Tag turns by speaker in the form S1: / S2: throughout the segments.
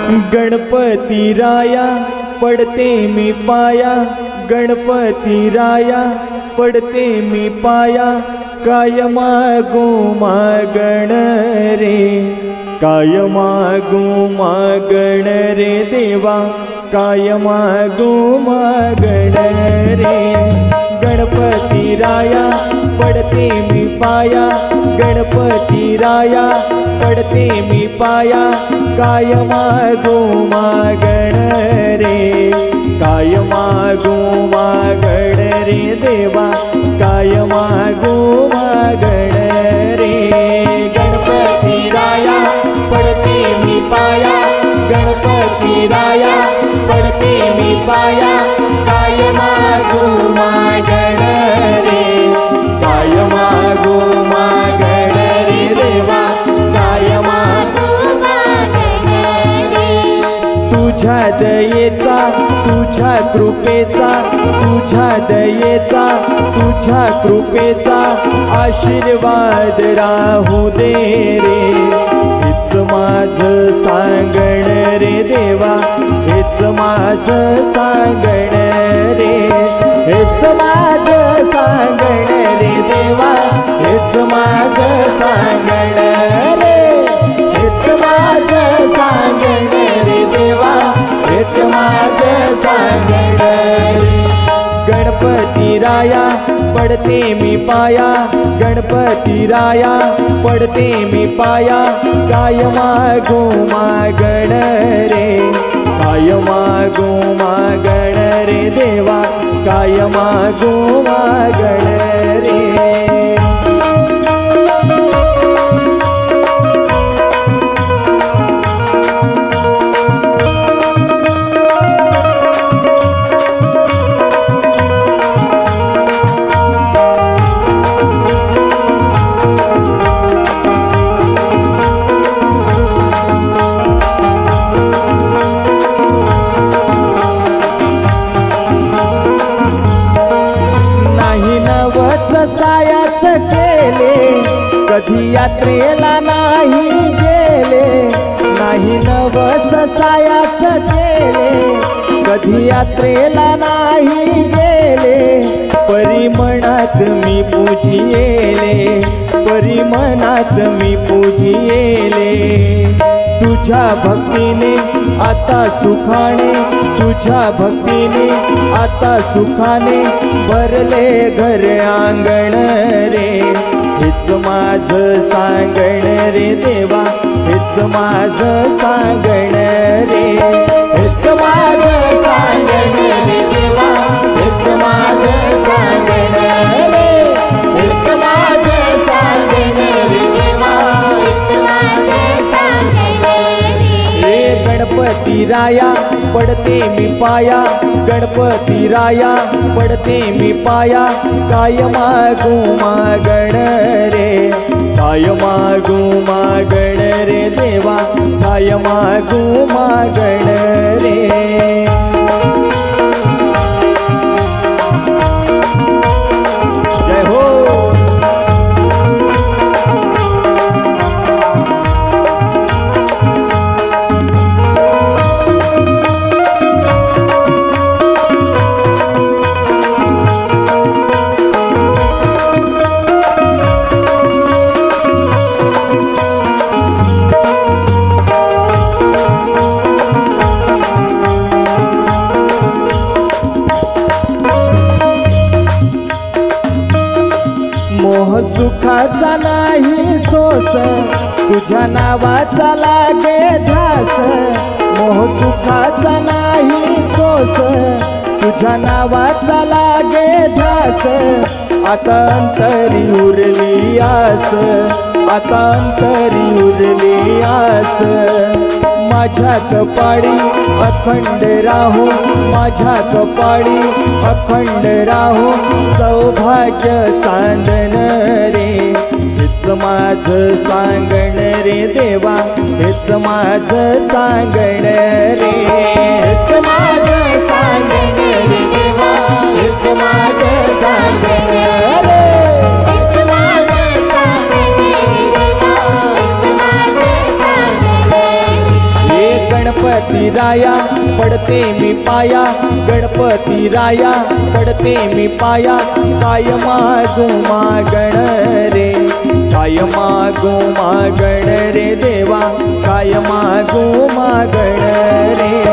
S1: गणपती राया पडते मी पाया, गणपती राया पडते मी पाया, काय मागू मागण रे, काय मागू मागण रे देवा, काय मागू मागण रे। गणपती राया पडते मी पाया, गणपती राया पडते मी पाया, काय मागू मागण रे, काय मागू मागण रे देवा, काय मागू मागण रे। गणपती राया पडते मी पाया, गणपती राया पडते मी पाया, काय मागू मागण रे, काय मागू मागण रे देवा, काय मागू मागण रे। तुझ्या दयेचा तुझ्या कृपेचा, तुझ्या दयेचा तुझ्या कृपेचा आशीर्वाद राहू दे रे, हेच माझं सांगण रे देवा, हेच माझं सांगण रे, हेच माझं सांगण रे देवा, हेच माझं सांगण रे, हेच माझं सांगण रे देवा, हेच माझं सांगण रे। गणपती राया पडते मी पाया, गणपती राया पडते मी पाया, काय मागू मागण रे, काय मागू मागण रे देवा, काय मागू मागण रे। सायास केले कधी यात्रेला नाही गेले, नाही नवस सायास केले कधी यात्रेला नाही गेले, परी मनात मी पूजिले, परी मनात मी पूजिले। तुझ्या भक्तीने आता सुखाने, तुझ्या भक्तीने आता सुखाने भरले घर आंगण रे, हेच माझं सांगण रे देवा, हेच माझं सांगण रे, हेच माझं सांगण रे देवा, हेच माझं सांगण रे, हेच माझं सांगण रे देवा, हेच माझं सांगण रे। गणपती राया पडते मी पाया, गणपती राया पडते मी पाया, काय मागू मागण रे, काय मागू मागण रे देवा, काय मागू मागण रे। जय हो। मोह सुखाचा नाही सोस, तुझ्या नावाचा लागे ध्यास, मोह सुखाचा नाही सोस, तुझ्या नावाचा लागे ध्यास, आता अंतरी उरली आस, आता अंतरी उरली आस। माझ्या कपाळी अखंड राहो, माझ्या कपाळी अखंड राहो सौभाग्य चांदन रे, हेच माझं सांगण रे देवा, हेच माझं सांगण रे, हेच माझं सांगण रे देवा, हेच माझं सांगण रे, हेच माझं सांगण रे देवा, हेच माझं सांगण रे। गणपती राया पडते मी पाया, गणपती राया पडते मी पाया, काय मागू मागण रे, काय मागू मागण रे देवा, काय मागू मागण रे.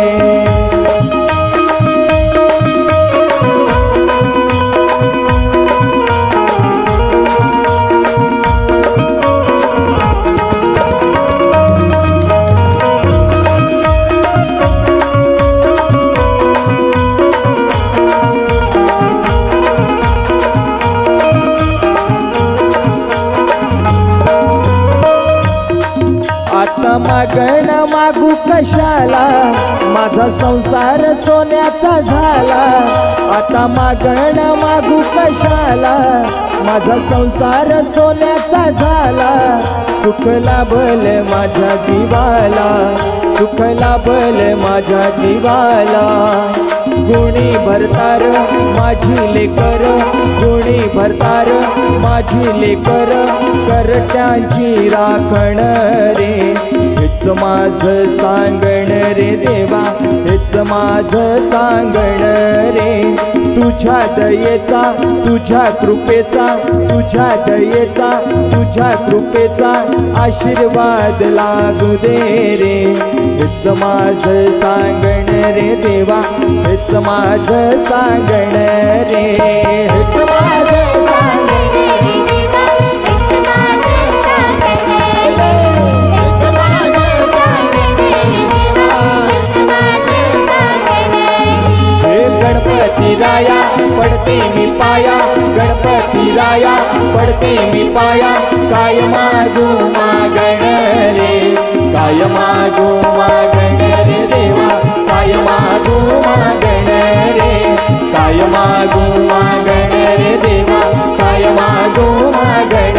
S1: आता मागण मागू कशाला, माझा संसार सोन्याचा झाला. आता मागण मागू कशाला, माझा संसार सोन्याचा झाला. सुख लाभल माझ्या जीवाला, सुख लाभल माझ्या जीवाला. गुणी भरतार माझी लेकर, गुणी भरतार माझी लेकर, करट्यांची राखण रे. हेच माझं सांगण रे देवा, हेच माझं सांगण रे. तुझ्या दयेचा, तुझ्या कृपेचा, तुझ्या दयेचा, तुझ्या कृपेचा आशीर्वाद लागू दे रे. हेच माझं सांगण रे देवा, हेच माझं सांगण रे. हेच माझं सांगण रे देवा, हेच माझं सांगण रे. हेच माझं सांगण रे देवा, हेच माझं सांगण रे. हे गणपती राया पडते मी पाया, गणपती राया पडते मी पाया, काय मागू मागण रे, काय मागू मागण रे देवा, काय मागू मागण रे, काय मागू मागण रे देवा, काय मागू मागण